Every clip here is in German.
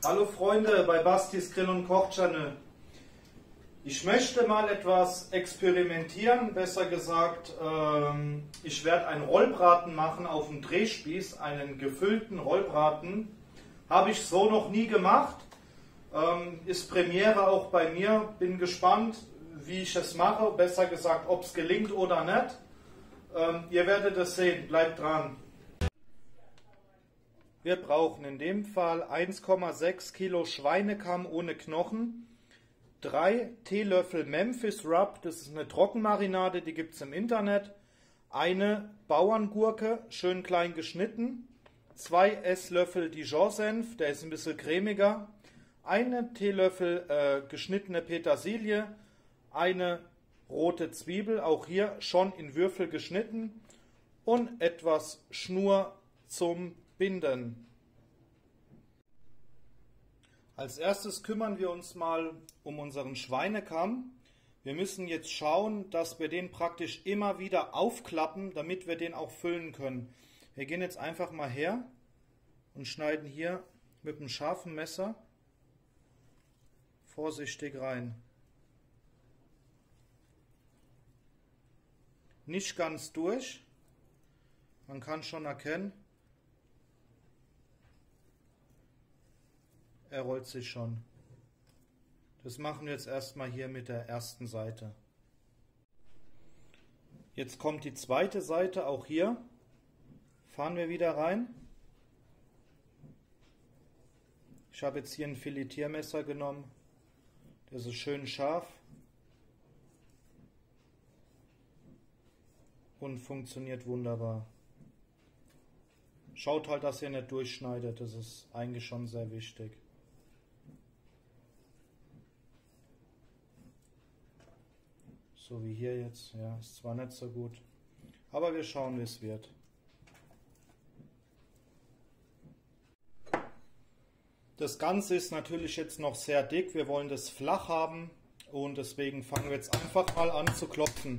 Hallo Freunde bei Bastis Grill und Koch Channel. Ich möchte mal etwas experimentieren, besser gesagt, ich werde einen Rollbraten machen auf dem Drehspieß, einen gefüllten Rollbraten. Habe ich so noch nie gemacht, ist Premiere auch bei mir, bin gespannt, wie ich es mache, besser gesagt, ob es gelingt oder nicht. Ihr werdet es sehen, bleibt dran. Wir brauchen in dem Fall 1,6 Kilo Schweinekamm ohne Knochen, 3 Teelöffel Memphis Rub, das ist eine Trockenmarinade, die gibt es im Internet, eine Bauerngurke, schön klein geschnitten, 2 Esslöffel Dijon-Senf, der ist ein bisschen cremiger, eine Teelöffel geschnittene Petersilie, eine rote Zwiebel, auch hier schon in Würfel geschnitten und etwas Schnur zum Binden. Als erstes kümmern wir uns mal um unseren Schweinekamm. Wir müssen jetzt schauen, dass wir den praktisch immer wieder aufklappen, damit wir den auch füllen können. Wir gehen jetzt einfach mal her und schneiden hier mit einem scharfen Messer vorsichtig rein. Nicht ganz durch, man kann schon erkennen, er rollt sich schon. Das machen wir jetzt erstmal hier mit der ersten Seite. Jetzt kommt die zweite Seite, auch hier fahren wir wieder rein. Ich habe jetzt hier ein Filetiermesser genommen, das ist schön scharf und funktioniert wunderbar. Schaut halt, dass ihr nicht durchschneidet, das ist eigentlich schon sehr wichtig. So wie hier jetzt, ja, ist zwar nicht so gut, aber wir schauen, wie es wird. Das Ganze ist natürlich jetzt noch sehr dick, wir wollen das flach haben und deswegen fangen wir jetzt einfach mal an zu klopfen.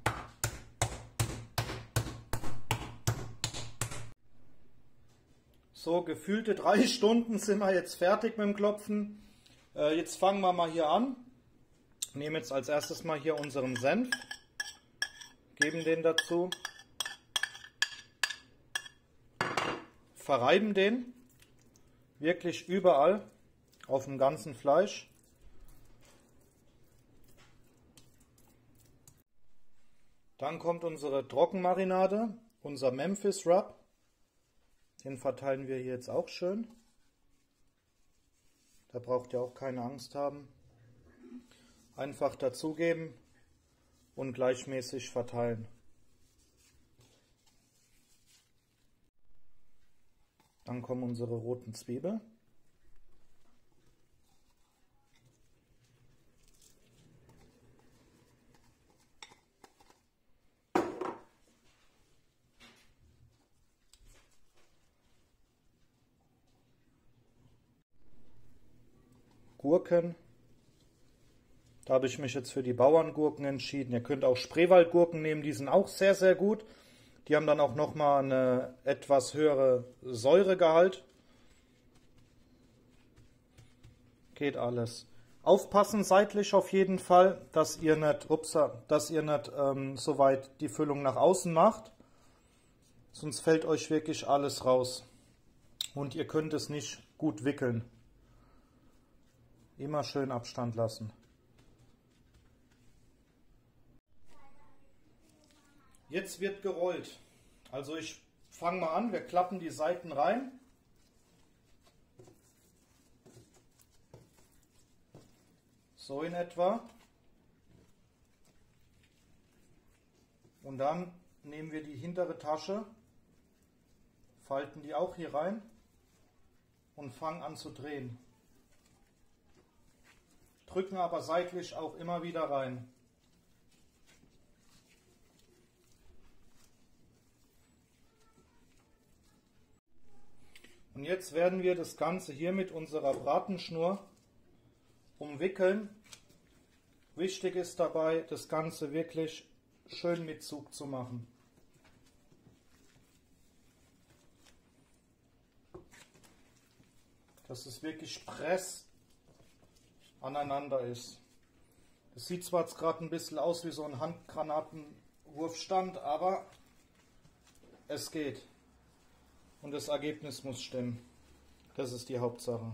So, gefühlte 3 Stunden sind wir jetzt fertig mit dem Klopfen. Jetzt fangen wir mal hier an. Nehmen jetzt als erstes mal hier unseren Senf, geben den dazu, verreiben den wirklich überall auf dem ganzen Fleisch. Dann kommt unsere Trockenmarinade, unser Memphis Rub, den verteilen wir hier jetzt auch schön. Da braucht ihr auch keine Angst haben. Einfach dazugeben und gleichmäßig verteilen. Dann kommen unsere roten Zwiebeln. Gurken. Da habe ich mich jetzt für die Bauerngurken entschieden. Ihr könnt auch Spreewaldgurken nehmen, die sind auch sehr, sehr gut. Die haben dann auch nochmal eine etwas höhere Säuregehalt. Geht alles. Aufpassen seitlich auf jeden Fall, dass ihr nicht, so weit die Füllung nach außen macht. Sonst fällt euch wirklich alles raus. Und ihr könnt es nicht gut wickeln. Immer schön Abstand lassen. Jetzt wird gerollt. Also ich fange mal an, wir klappen die Seiten rein. So in etwa. Und dann nehmen wir die hintere Tasche, falten die auch hier rein und fangen an zu drehen. Drücken aber seitlich auch immer wieder rein. Und jetzt werden wir das Ganze hier mit unserer Bratenschnur umwickeln. Wichtig ist dabei, das Ganze wirklich schön mit Zug zu machen. dass es wirklich press aneinander ist. Es sieht zwar jetzt gerade ein bisschen aus wie so ein Handgranatenwurfstand, aber es geht. Und das Ergebnis muss stimmen. Das ist die Hauptsache.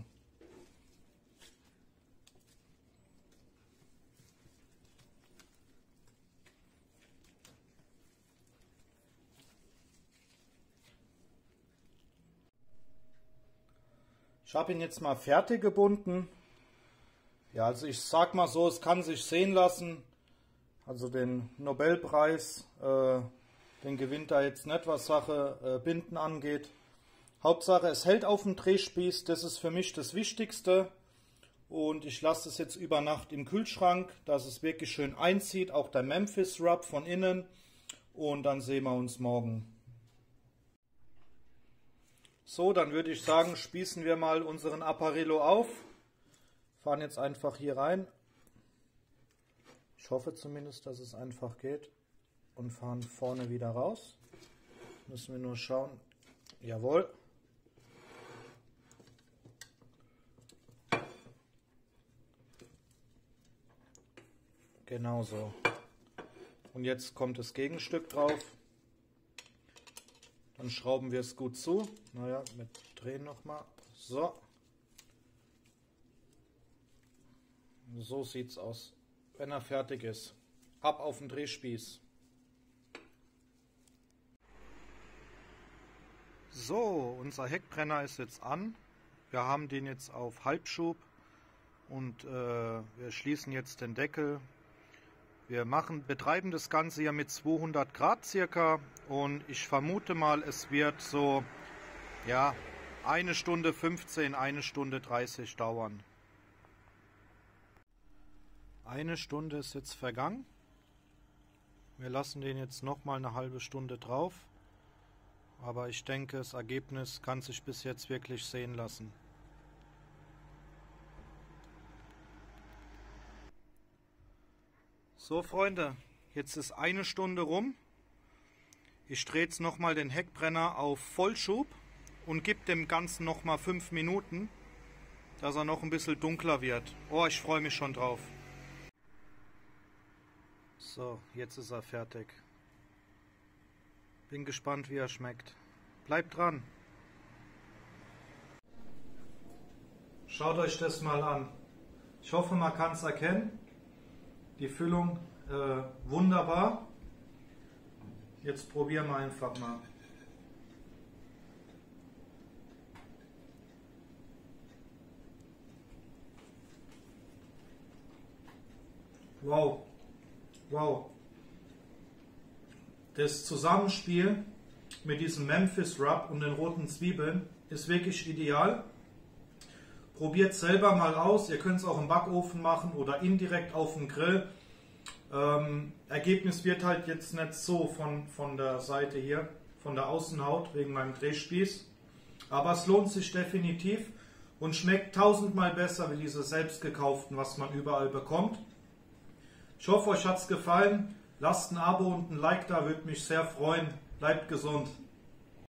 Ich habe ihn jetzt mal fertig gebunden. Ja, also ich sag mal so, es kann sich sehen lassen. Also den Nobelpreis, den gewinnt er jetzt nicht, was Sache Binden angeht. Hauptsache, es hält auf dem Drehspieß, das ist für mich das Wichtigste. Und ich lasse es jetzt über Nacht im Kühlschrank, dass es wirklich schön einzieht, auch der Memphis Rub von innen. Und dann sehen wir uns morgen. So, dann würde ich sagen, spießen wir mal unseren Apparillo auf. Fahren jetzt einfach hier rein. Ich hoffe zumindest, dass es einfach geht. Und fahren vorne wieder raus. Müssen wir nur schauen. Jawohl. Genau so. Und jetzt kommt das Gegenstück drauf. Dann schrauben wir es gut zu. Naja, mit Drehen nochmal. So. So sieht es aus, wenn er fertig ist. Ab auf den Drehspieß. So, unser Heckbrenner ist jetzt an. Wir haben den jetzt auf Halbschub und wir schließen jetzt den Deckel. Wir betreiben das Ganze hier mit 200 Grad circa und ich vermute mal, es wird so, ja, 1 Stunde 15, 1 Stunde 30 dauern. 1 Stunde ist jetzt vergangen. Wir lassen den jetzt nochmal eine halbe Stunde drauf. Aber ich denke, das Ergebnis kann sich bis jetzt wirklich sehen lassen. So Freunde, jetzt ist 1 Stunde rum. Ich drehe jetzt nochmal den Heckbrenner auf Vollschub und gebe dem Ganzen nochmal 5 Minuten, dass er noch ein bisschen dunkler wird. Oh, ich freue mich schon drauf. So, jetzt ist er fertig. Bin gespannt, wie er schmeckt. Bleibt dran. Schaut euch das mal an. Ich hoffe, man kann es erkennen. Die Füllung wunderbar. Jetzt probieren wir einfach mal. Wow. Wow. Das Zusammenspiel mit diesem Memphis Rub und den roten Zwiebeln ist wirklich ideal. Probiert selber mal aus. Ihr könnt es auch im Backofen machen oder indirekt auf dem Grill. Ergebnis wird halt jetzt nicht so von der Seite hier, von der Außenhaut, wegen meinem Drehspieß. Aber es lohnt sich definitiv und schmeckt 1000-mal besser wie diese selbst gekauften, was man überall bekommt. Ich hoffe, euch hat es gefallen. Lasst ein Abo und ein Like da, würde mich sehr freuen. Bleibt gesund.